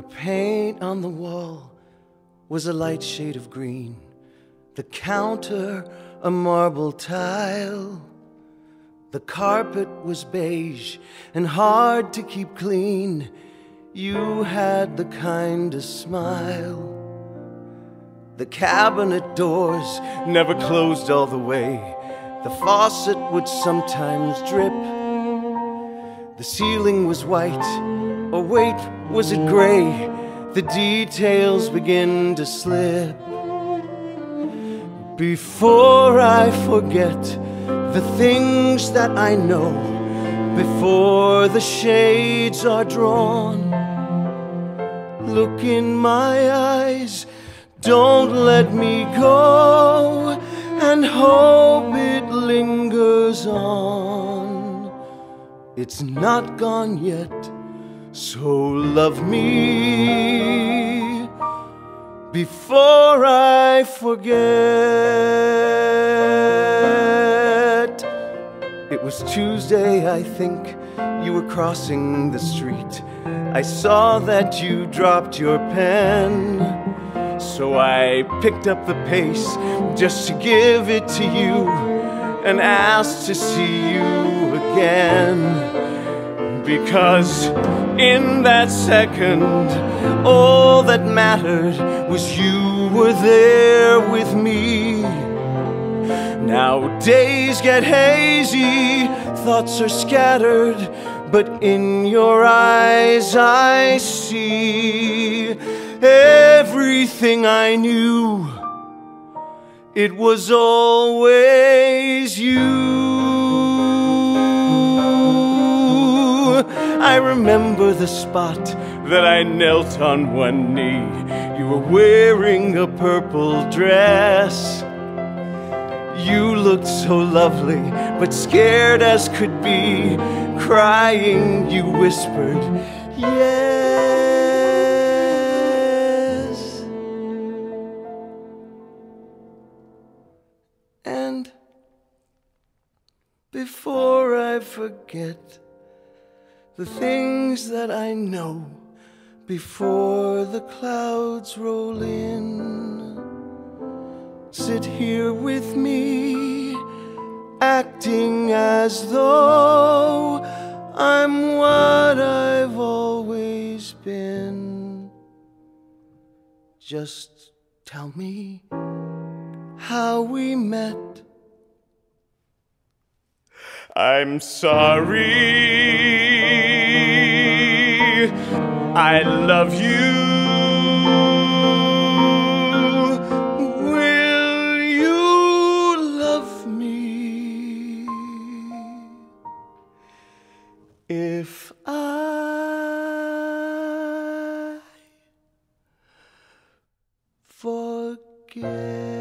The paint on the wall was a light shade of green, the counter a marble tile. The carpet was beige and hard to keep clean. You had the kindest smile. The cabinet doors never closed all the way. The faucet would sometimes drip. The ceiling was white, or wait, was it gray? The details begin to slip. Before I forget the things that I know, before the shades are drawn, look in my eyes, don't let me go, and hope it lingers on. It's not gone yet, so love me before I forget. It was Tuesday, I think, you were crossing the street. I saw that you dropped your pen, so I picked up the pace just to give it to you and asked to see you again. Because in that second, all that mattered was you were there with me. Now days get hazy, thoughts are scattered, but in your eyes I see everything I knew. It was always you. I remember the spot that I knelt on one knee. You were wearing a purple dress. You looked so lovely, but scared as could be. Crying, you whispered, yes. And before I forget the things that I know, before the clouds roll in, sit here with me, acting as though I'm what I've always been. Just tell me how we met. I'm sorry, I love you. Will you love me if I forget?